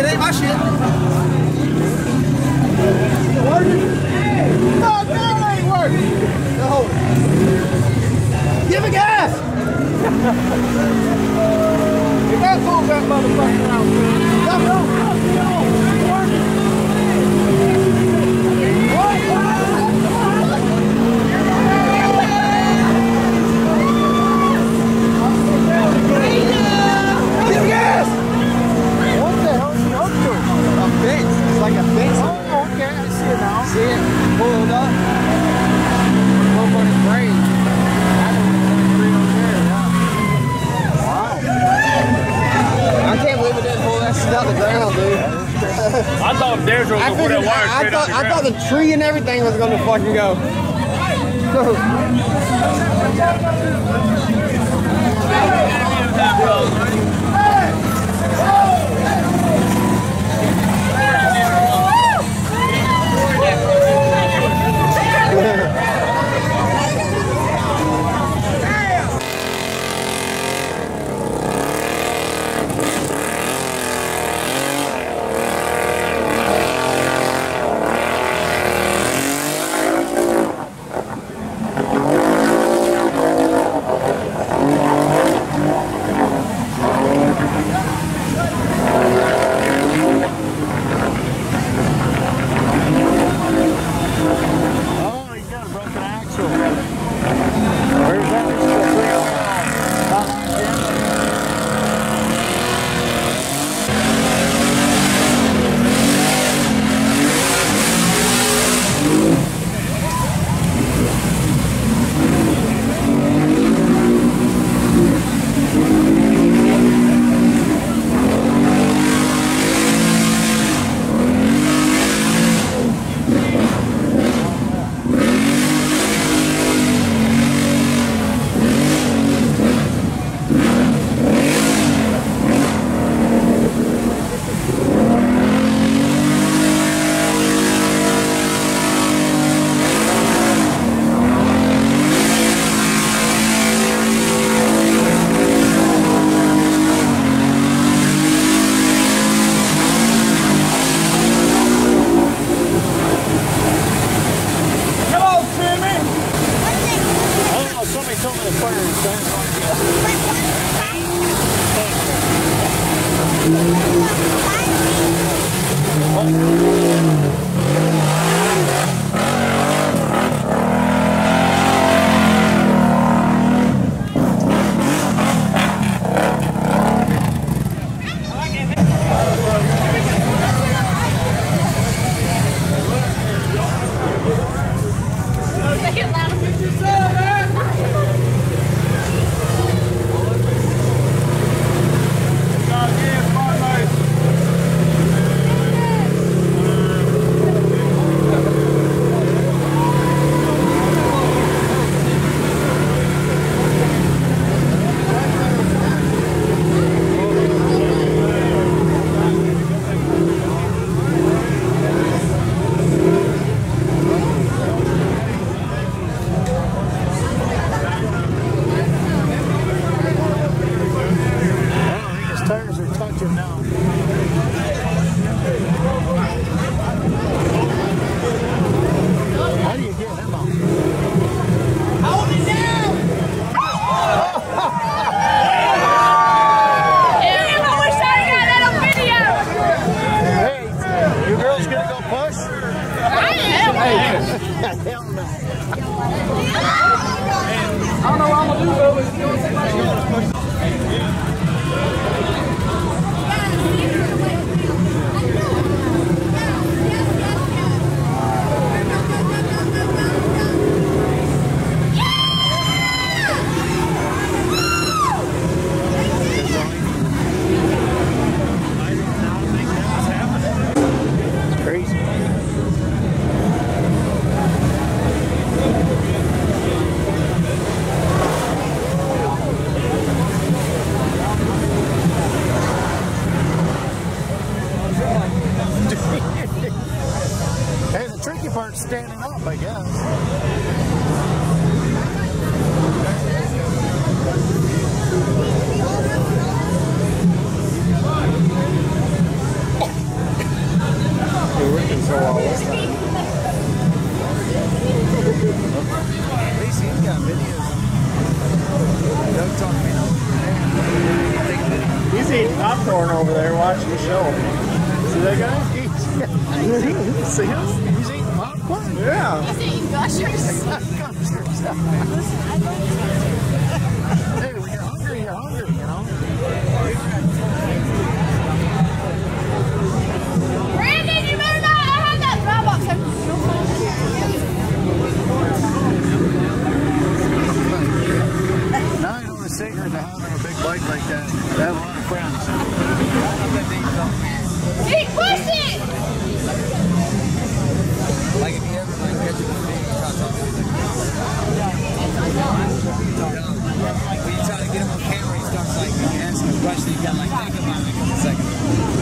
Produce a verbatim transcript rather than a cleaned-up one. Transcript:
it ain't my shit. Working? Fuck no, it ain't working. Now hold it. Give it gas! You gotta pull that motherfucker out, man. Come on, come on, it's working. Give gas! What the hell is he up to? A fence. It's like a fence. Oh, okay, I see it now. See it? Pull it up. Go for the brain. I can't believe it didn't pull that shit out the ground, dude. I thought theirs was going to pull that wire I, straight thought, out the I ground. thought the tree and everything was going to fucking go. popcorn over there watching the show. See that guy? See him? He's eating popcorn? Yeah. He's eating gushers. Hey, when you're hungry, you're hungry, you know? Brandon, you better not. I had that drop box. Now I know the secret to having a big bike like that. I have a lot of friends. Hey, push it! Like if you ever like catch a big truck off when you try to get him on camera, he starts like asking a question, you gotta like think about it for a second.